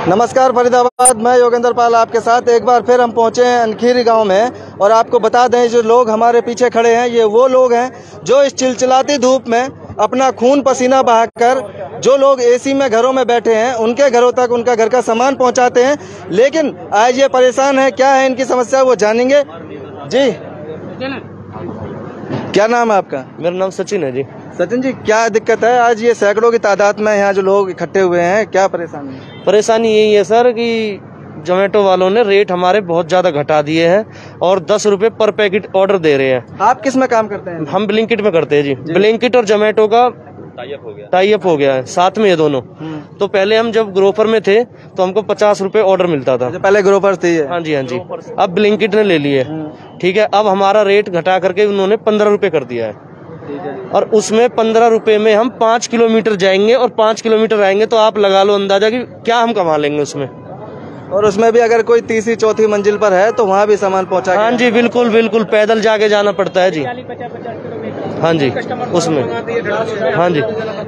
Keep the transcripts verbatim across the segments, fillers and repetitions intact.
नमस्कार फरीदाबाद, मैं योगेंद्र पाल आपके साथ एक बार फिर हम पहुंचे हैं अनखीरी गांव में। और आपको बता दें, जो लोग हमारे पीछे खड़े हैं ये वो लोग हैं जो इस चिलचिलाती धूप में अपना खून पसीना बहाकर, जो लोग एसी में घरों में बैठे हैं उनके घरों तक उनका घर का सामान पहुंचाते हैं। लेकिन आज ये परेशान है। क्या है इनकी समस्या वो जानेंगे। जी, क्या नाम है आपका? मेरा नाम सचिन है जी। सचिन जी, क्या दिक्कत है? आज ये सैकड़ों की तादाद में यहाँ जो लोग इकट्ठे हुए हैं, क्या परेशानी है? परेशानी यही है सर कि जोमेटो वालों ने रेट हमारे बहुत ज्यादा घटा दिए हैं और दस रुपए पर पैकेट ऑर्डर दे रहे हैं। आप किस में काम करते हैं? हम ब्लिंकिट में करते हैं जी, जी। ब्लिंकिट और जोमेटो का टाई अप हो गया टाई अप हो गया है, साथ में ये दोनों। तो पहले हम जब ग्रोफर में थे तो हमको पचास रुपए ऑर्डर मिलता था। पहले ग्रोफर थी। हाँ जी, हाँ जी। अब ब्लिंकिट ने ले लिए, ठीक है। अब हमारा रेट घटा करके उन्होंने पंद्रह रुपए कर दिया है। और उसमें पंद्रह रुपए में हम पाँच किलोमीटर जाएंगे और पाँच किलोमीटर आएंगे, तो आप लगा लो अंदाजा कि क्या हम कमा लेंगे उसमें। और उसमें भी अगर कोई तीसरी चौथी मंजिल पर है तो वहाँ भी सामान पहुँचा। हाँ जी, बिल्कुल बिल्कुल, पैदल जाके जाना पड़ता है जी। हाँ जी, उसमें। हाँ जी।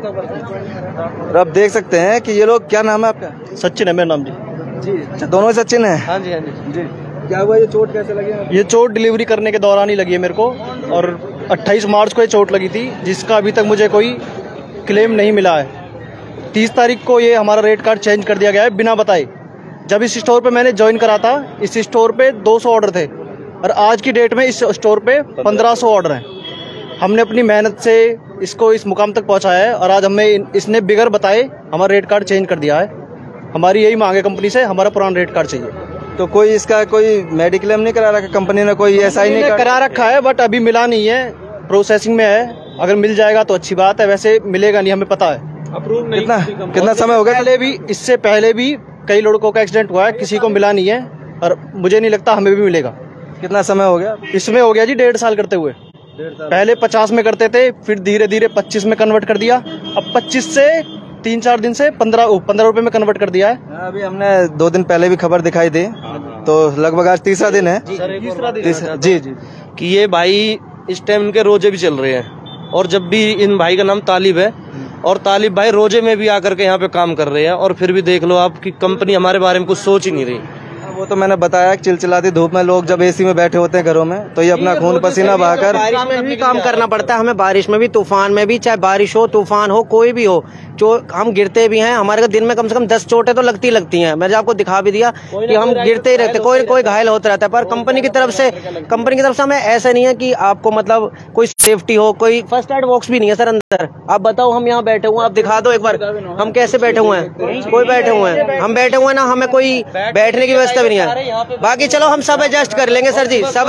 और आप देख सकते हैं कि ये लोग, क्या नाम है आपका? सचिन है मेरा नाम जी। जी, अच्छा, दोनों सचिन है? हाँ जी, हाँ जी जी। क्या हुआ, ये चोट कैसे लगी? ये चोट डिलीवरी करने के दौरान ही लगी है मेरे को, और अट्ठाईस मार्च को ये चोट लगी थी, जिसका अभी तक मुझे कोई क्लेम नहीं मिला है। तीस तारीख को ये हमारा रेट कार्ड चेंज कर दिया गया है बिना बताए। जब इस स्टोर पे मैंने ज्वाइन करा था, इस स्टोर पे दो सौ ऑर्डर थे और आज की डेट में इस स्टोर पे पंद्रह सौ ऑर्डर हैं। हमने अपनी मेहनत से इसको इस मुकाम तक पहुंचाया है और आज हमें इसने बिगर बताए हमारा रेट कार्ड चेंज कर दिया है। हमारी यही मांग है कंपनी से, हमारा पुराना रेट कार्ड चाहिए। तो कोई इसका कोई मेडिक्लेम नहीं करा रखा कंपनी ने? कोई ऐसा ही नहीं करा रखा है, बट अभी मिला नहीं है, प्रोसेसिंग में है। अगर मिल जाएगा तो अच्छी बात है, वैसे मिलेगा नहीं, हमें पता है। अप्रूव नहीं। कितना कितना समय हो गया? पहले भी, इससे पहले भी कई लड़कों का एक्सीडेंट हुआ है, किसी को मिला नहीं है और मुझे नहीं लगता हमें भी मिलेगा। कितना समय हो गया? इसमें हो गया जी डेढ़ साल करते हुए। पहले पचास में करते थे, फिर धीरे धीरे पच्चीस में कन्वर्ट कर दिया। अब पच्चीस से तीन चार दिन से पंद्रह पंद्रह रुपए में कन्वर्ट कर दिया है। अभी हमने दो दिन पहले भी खबर दिखाई दी, तो लगभग आज तीसरा दिन है। तीसरा दिन जी जी कि ये भाई इस टाइम इनके रोजे भी चल रहे हैं, और जब भी इन भाई का नाम तालिब है, और तालिब भाई रोजे में भी आकर के यहाँ पे काम कर रहे हैं, और फिर भी देख लो आप कि कंपनी हमारे बारे में कुछ सोच ही नहीं रही। वो तो मैंने बताया कि चिलचिलाती धूप में लोग जब एसी में बैठे होते हैं घरों में, तो ये अपना खून पसीना बहाकर, बारिश में भी काम करना पड़ता है हमें, बारिश में भी, तूफान में भी, चाहे बारिश हो तूफान हो कोई भी हो, जो हम गिरते भी हैं। हमारे को दिन में कम से कम दस चोटें तो लगती लगती हैं। मैंने आपको दिखा भी दिया कि हम गिरते ही रहते, कोई कोई घायल होता रहता है। पर कंपनी की तरफ से कंपनी की तरफ से हमें ऐसा नहीं है कि आपको मतलब कोई सेफ्टी हो, कोई फर्स्ट एड बॉक्स भी नहीं है सर अंदर। आप बताओ, हम यहाँ बैठे हुए हैं, आप दिखा दो एक बार हम कैसे बैठे हुए हैं। कोई बैठे हुए हैं, हम बैठे हुए हैं ना, हमें कोई बैठने की व्यवस्था भी नहीं है। बाकी चलो हम सब एडजस्ट कर लेंगे सर जी, सब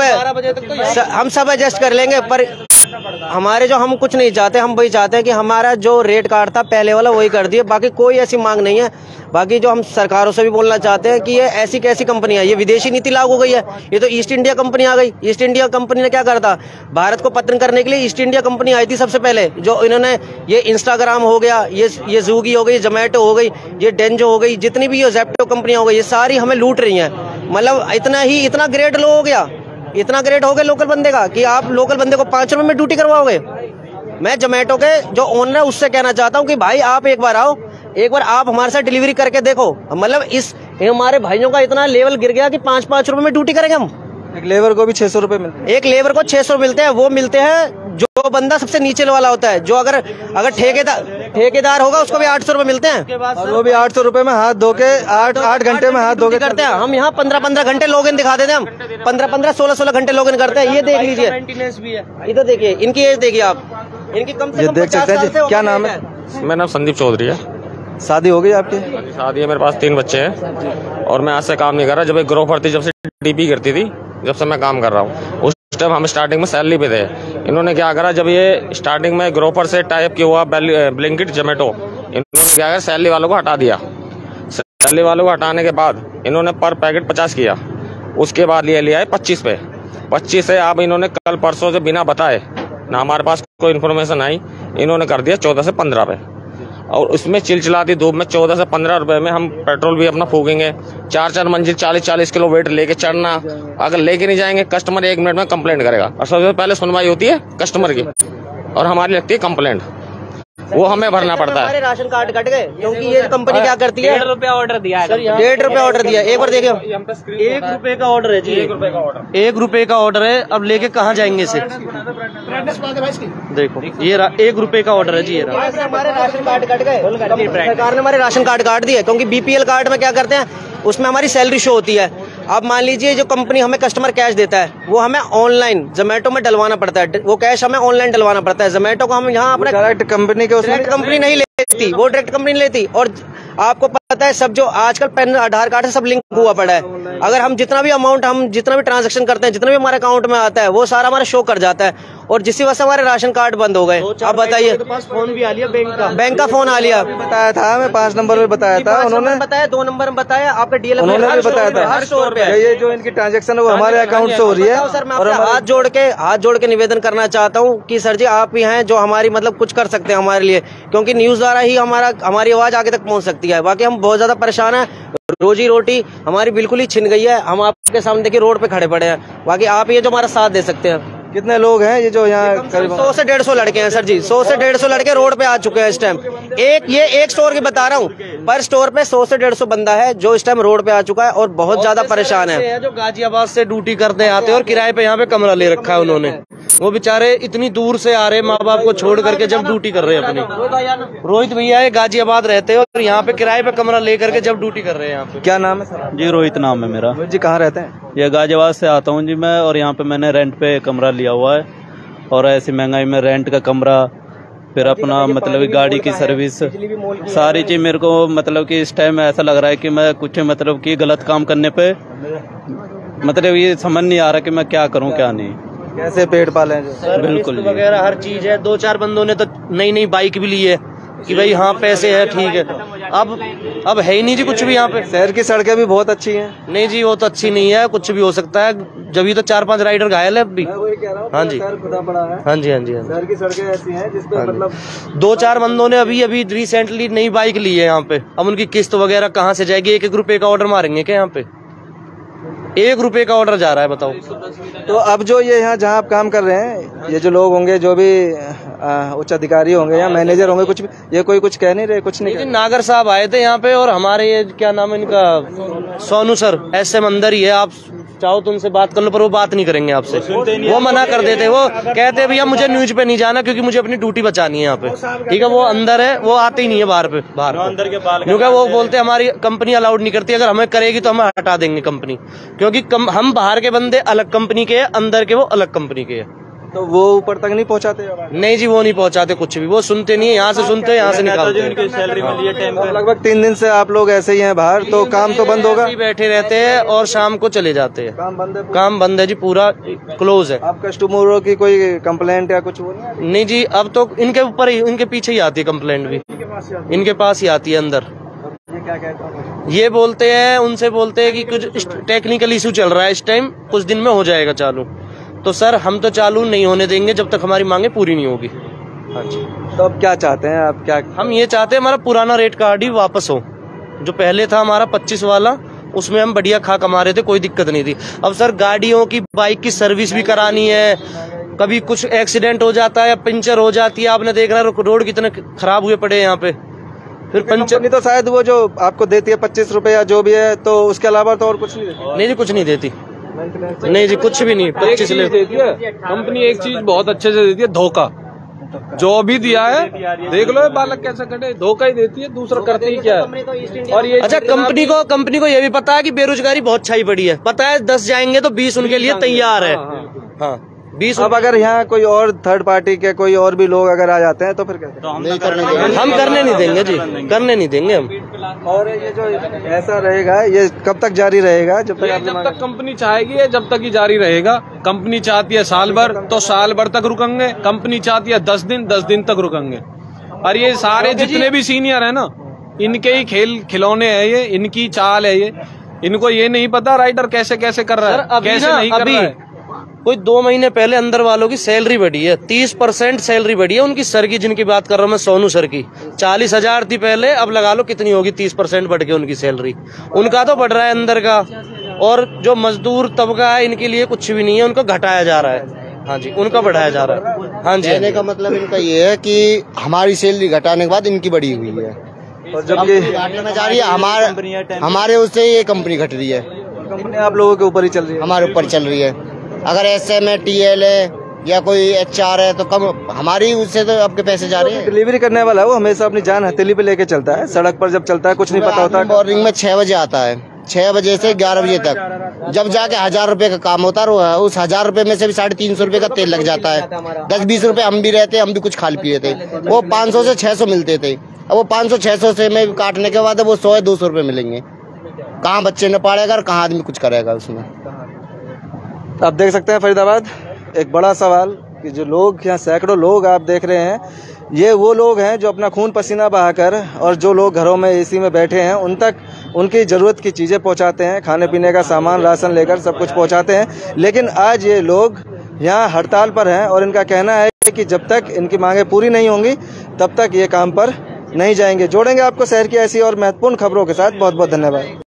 हम सब एडजस्ट कर लेंगे। पर हमारे जो, हम कुछ नहीं चाहते, हम वही चाहते हैं कि हमारा जो रेट कार्ड था पहले वाला वही कर दिए। बाकी कोई ऐसी मांग नहीं है। बाकी जो हम सरकारों से भी बोलना चाहते हैं कि ये ऐसी कैसी कंपनी है, ये विदेशी नीति लागू हो गई है। ये तो ईस्ट इंडिया कंपनी आ गई। ईस्ट इंडिया कंपनी ने क्या करा था, भारत को पतन करने के लिए ईस्ट इंडिया कंपनी आई थी सबसे पहले। जो इन्होंने ये इंस्टाग्राम हो गया, ये ये ज़ूगी हो गई, जोमेटो हो गई, ये डेंजो हो गई, जितनी भी ये ज़ेप्टो कंपनियां हो गई, ये सारी हमें लूट रही हैं। मतलब इतना ही इतना ग्रेड लो हो गया, इतना ग्रेड हो गया लोकल बंदे का कि आप लोकल बंदे को पाँच रुपए में ड्यूटी करवाओगे। मैं जोमेटो के जो ओनर है उससे कहना चाहता हूँ कि भाई आप एक बार आओ, एक बार आप हमारे साथ डिलीवरी करके देखो। मतलब इस हमारे भाइयों का इतना लेवल गिर गया कि पाँच पाँच रुपए में ड्यूटी करेंगे हम। एक लेबर को भी छह सौ रुपए मिलते हैं। एक लेबर को छह सौ मिलते हैं। वो मिलते हैं जो बंदा सबसे नीचे वाला होता है, जो अगर अगर ठेकेदार ठेकेदार होगा उसको भी आठ सौ रुपए मिलते हैं, और वो भी आठ सौ रुपए में हाथ धो के आठ आठ घंटे में हाथ धो के करते हैं। हम यहाँ पंद्रह पंद्रह घंटे लॉगिन दिखा देते हैं, हम पंद्रह पंद्रह सोलह सोलह घंटे लॉगिन करते हैं। ये देख लीजिए, इधर देखिए इनकी एज देखिए आप, इनकी कम से कम देख सकते हैं। क्या नाम है? मेरा नाम संदीप चौधरी है। शादी हो गई आपकी? शादी है, मेरे पास तीन बच्चे हैं और मैं आज से काम नहीं कर रहा। जब एक ग्रोफर थी, जब से डीपी गिरती थी, जब से मैं काम कर रहा हूँ। उस टाइम हम स्टार्टिंग में सैलरी पे थे। इन्होंने क्या करा, जब ये स्टार्टिंग में ग्रोफर से टाइप किया हुआ ब्लिंकिट जोमेटो, इन्होंने क्या करा, सैलरी वालों को हटा दिया। सैलरी वालों को हटाने के बाद इन्होंने पर पैकेट पचास किया, उसके बाद ये लिया है पच्चीस पे। पच्चीस से अब इन्होंने कल परसों से बिना बताए, ना हमारे पास कोई इन्फॉर्मेशन आई, इन्होंने कर दिया चौदह से पंद्रह पे। और उसमें चिलचिलाती धूप में चौदह से पंद्रह रुपए में हम पेट्रोल भी अपना फूकेंगे। चार चार मंजिल चालीस चालीस किलो वेट लेके चढ़ना, अगर लेके नहीं जाएंगे कस्टमर एक मिनट में कंप्लेंट करेगा। और सबसे पहले सुनवाई होती है कस्टमर की और हमारी लगती है कंप्लेंट। वो हमें भरना पड़ता है। हमारे राशन कार्ड कट गए क्योंकि ये कंपनी क्या करती है, डेढ़ रुपया ऑर्डर दिया है, डेढ़ रुपया ऑर्डर दिया। एक बार देखिए, एक रुपए का ऑर्डर है जी, एक रुपए का ऑर्डर, एक रुपए का ऑर्डर है। अब लेके कहाँ जाएंगे इसे? देखो ये एक रुपए का ऑर्डर है जी। ये हमारे राशन कार्ड कट गए, सरकार ने हमारे राशन कार्ड काट दिए क्योंकि बीपीएल कार्ड में क्या करते हैं, उसमें हमारी सैलरी शो होती है। अब मान लीजिए जो कंपनी हमें कस्टमर कैश देता है वो हमें ऑनलाइन जोमेटो में डलवाना पड़ता है, वो कैश हमें ऑनलाइन डलवाना पड़ता है। जोमेटो को हम यहाँ अपने डायरेक्ट कंपनी के उसमें कंपनी नहीं लेती, वो डायरेक्ट कंपनी लेती। और आपको पता है सब जो आजकल पेन आधार कार्ड से सब लिंक हुआ पड़ा है। अगर हम जितना भी अमाउंट, हम जितना भी ट्रांजैक्शन करते हैं, जितना भी हमारे अकाउंट में आता है वो सारा हमारा शो कर जाता है। और जिसकी वजह से हमारे राशन कार्ड बंद हो गए। अब बताइए, फोन भी आ लिया बैंक का, बैंक का फोन आ लिया। बताया था हमें, पाँच नंबर में बताया था उन्होंने, बताया दो नंबर में बताया, आपका डीएल उन्होंने भी बताया था हर स्टोर पे। ये जो इनकी ट्रांजेक्शन है वो हमारे अकाउंट से हो रही है। सर मैं हाथ जोड़ के हाथ जोड़ के निवेदन करना चाहता हूँ कि सर जी आप ही हैं जो हमारी मतलब कुछ कर सकते हैं हमारे लिए, क्योंकि न्यूज द्वारा ही हमारा हमारी आवाज आगे तक पहुँच सकती है। बाकी हम बहुत ज्यादा परेशान है, रोजी रोटी हमारी बिल्कुल ही छिन गई है। हम आपके सामने देखिए रोड पे खड़े पड़े हैं। बाकी आप ये जो हमारा साथ दे सकते हैं। कितने लोग हैं ये जो यहाँ करीब? सौ से डेढ़ सौ लड़के हैं सर जी, सौ से डेढ़ सौ लड़के रोड पे आ चुके हैं इस टाइम। एक ये एक स्टोर की बता रहा हूँ, पर स्टोर पे सौ से डेढ़ सौ बंदा है जो इस टाइम रोड पे आ चुका है और बहुत ज्यादा परेशान है। जो गाजियाबाद से ड्यूटी करते आते हैं और किराए पे यहाँ पे कमरा ले रखा है उन्होंने। वो बेचारे इतनी दूर से आ रहे माँ बाप को छोड़ करके जब ड्यूटी कर रहे हैं अपनी। रोहित भैया है, गाजियाबाद रहते हैं और यहाँ पे किराए पे कमरा ले करके जब ड्यूटी कर रहे हैं यहाँ पे। क्या नाम है सर? जी रोहित नाम है मेरा। जी कहाँ रहते हैं? ये गाजियाबाद से आता हूँ जी मैं, और यहाँ पे मैंने रेंट पे कमरा लिया हुआ है। और ऐसी महंगाई में रेंट का कमरा, फिर अपना मतलब गाड़ी की सर्विस, सारी चीज मेरे को मतलब कि इस टाइम ऐसा लग रहा है कि मैं कुछ मतलब कि गलत काम करने पे मतलब ये समझ नहीं आ रहा कि मैं क्या करूं क्या नहीं, कैसे पेट पालें। बिल्कुल वगैरह हर चीज है। दो चार बंदों ने तो नई नई बाइक भी ली है कि भाई हाँ पैसे है ठीक है। अब अब है ही नहीं जी कुछ भी यहाँ पे। शहर की सड़कें भी बहुत अच्छी हैं। नहीं जी वो तो अच्छी नहीं है, कुछ भी हो सकता है। जब तो चार पांच राइडर घायल है अभी। हाँ जी खुदा पड़ा है। हाँ जी हाँ जी हाँ जी। शहर की सड़कें ऐसी हैं जिसपे मतलब दो चार बंदों ने अभी अभी रिसेंटली नई बाइक ली है यहाँ पे। अब उनकी किस्त वगैरह कहाँ से जाएगी? एक एक रुपए का ऑर्डर मारेंगे क्या यहाँ पे? एक रुपए का ऑर्डर जा रहा है, बताओ। तो अब जो ये यहाँ जहाँ आप काम कर रहे हैं, ये जो लोग होंगे, जो भी उच्च अधिकारी होंगे या मैनेजर होंगे, कुछ भी ये कोई कुछ कह नहीं रहे? कुछ नहीं, नहीं नागर साहब आए थे यहाँ पे और हमारे ये क्या नाम है इनका, सोनू सर, एस एम अंदर ही है। आप चाहो तो उनसे बात कर लो, पर वो बात नहीं करेंगे आपसे। वो मना कर देते, वो कहते हैं भैया मुझे न्यूज पे नहीं जाना क्योंकि मुझे अपनी ड्यूटी बचानी है यहाँ पे। ठीक है, वो अंदर है, वो आते ही नहीं है बाहर पे बाहर क्योंकि वो बोलते हमारी कंपनी अलाउड नहीं करती, अगर हमें करेगी तो हमें हटा देंगे कंपनी, क्योंकि कम, हम बाहर के बंदे अलग कंपनी के हैं, अंदर के वो अलग कंपनी के हैं। तो वो ऊपर तक नहीं पहुँचाते? नहीं जी वो नहीं पहुँचाते कुछ भी, वो सुनते नहीं है। यहाँ से सुनते हैं, यहाँ से निकालते हैं। सैलरी मिली है टाइम पे। लगभग तीन दिन से आप लोग ऐसे ही हैं बाहर, तो काम तो बंद होगा? बैठे रहते हैं और शाम को चले जाते हैं। काम बंद है? काम बंद है जी, पूरा क्लोज है। आप कस्टमरों की कोई कंप्लेंट या कुछ? नहीं जी अब तो इनके ऊपर ही, इनके पीछे ही आती है कंप्लेंट भी, इनके पास ही आती है अंदर। ये बोलते हैं, उनसे बोलते हैं कि कुछ टेक्निकल इशू चल रहा है इस टाइम, कुछ दिन में हो जाएगा चालू। तो सर हम तो चालू नहीं होने देंगे जब तक हमारी मांगे पूरी नहीं होगी। हाँ जी। तो अब क्या चाहते हैं आप? क्या हम ये चाहते हैं हमारा पुराना रेट कार्ड ही वापस हो, जो पहले था हमारा पच्चीस वाला, उसमें हम बढ़िया खा कमा रहे थे, कोई दिक्कत नहीं थी। अब सर गाड़ियों की, बाइक की सर्विस भी करानी है, कभी कुछ एक्सीडेंट हो जाता है या पंचर हो जाती है। आपने देख रहा है रोड कितने खराब हुए पड़े हैं यहाँ पे। फिर पंचर नहीं तो शायद वो जो आपको देती है पच्चीस रुपए या जो भी है, तो उसके अलावा तो और कुछ नहीं देती? नहीं जी कुछ नहीं देती, नहीं जी कुछ भी नहीं। पच्चीस देती है कंपनी, एक चीज बहुत अच्छे से देती है, धोखा। जो भी दिया है देख लो बालक कैसे कटे, धोखा ही देती है, दूसरा करती ही क्या है। और ये अच्छा कंपनी को कंपनी को ये भी पता है कि बेरोजगारी बहुत छाई पड़ी है, पता है दस जाएंगे तो बीस उनके लिए तैयार है। हाँ बीस। अब अगर यहाँ कोई और थर्ड पार्टी के कोई और भी लोग अगर आ जाते हैं तो फिर कैसे? तो हम नहीं करने देंगे, हम करने नहीं देंगे जी, करने नहीं देंगे हम। और ये जो ऐसा रहेगा ये कब तक जारी रहेगा? जब तक जब तक कंपनी चाहेगी जब तक ही जारी रहेगा। कंपनी चाहती है साल भर तो साल भर तक रुकेंगे, कंपनी चाहती है दस दिन दस दिन तक रुकेंगे। और ये सारे जितने भी सीनियर है ना, इनके ही खेल खिलौने हैं ये, इनकी चाल है ये। इनको ये नहीं पता राइडर कैसे कैसे कर रहा है, कैसे नहीं कर रहा है। कोई दो महीने पहले अंदर वालों की सैलरी बढ़ी है, तीस परसेंट सैलरी बढ़ी है उनकी। सर की जिनकी बात कर रहा हूँ मैं, सोनू सर की चालीस हजार थी पहले, अब लगा लो कितनी होगी, तीस परसेंट बढ़ के उनकी सैलरी। उनका तो बढ़ रहा है अंदर का। और जो मजदूर तबका है इनके लिए कुछ भी नहीं है, उनको घटाया जा रहा है। हाँ जी, उनका बढ़ाया जा रहा है। हाँ जी, कहने का मतलब इनका ये है कि हमारी सैलरी घटाने के बाद इनकी बढ़ी हुई है और जब ये घटने में जा रही है, हमारे हमारे उससे ये कंपनी घट रही है, कंपनी आप लोगों के ऊपर ही चल रही है। हमारे ऊपर चल रही है। अगर एस एम है, टी एल है या कोई एच आर है तो कम हमारी उससे तो आपके पैसे जा रहे हैं। डिलीवरी करने वाला है वो हमेशा अपनी जान हथेली पे लेके चलता है, सड़क पर जब चलता है कुछ नहीं पता होता। मॉर्निंग में छह बजे आता है, छह बजे से ग्यारह बजे तक, जब जाके हजार रुपए का काम होता है, उस हजार रुपए में से भी साढ़े तीन सौ रुपए का तेल लग जाता है। दस बीस रुपए हम भी रहते, हम भी कुछ खा पी लेते, वो पाँच सौ से छह सौ मिलते थे। अब वो पाँच सौ छह सौ से में काटने के बाद वो सौ या दो सौ रुपए मिलेंगे। कहाँ बच्चे न पालेगा और कहाँ आदमी कुछ करेगा उसमें। आप देख सकते हैं फरीदाबाद एक बड़ा सवाल कि जो लोग यहाँ सैकड़ों लोग आप देख रहे हैं, ये वो लोग हैं जो अपना खून पसीना बहाकर और जो लोग घरों में एसी में बैठे हैं उन तक उनकी ज़रूरत की चीज़ें पहुँचाते हैं, खाने पीने का सामान, राशन लेकर सब कुछ पहुँचाते हैं। लेकिन आज ये लोग यहाँ हड़ताल पर हैं और इनका कहना है कि जब तक इनकी मांगें पूरी नहीं होंगी तब तक ये काम पर नहीं जाएंगे। जोड़ेंगे आपको शहर की ऐसी और महत्वपूर्ण खबरों के साथ। बहुत बहुत धन्यवाद।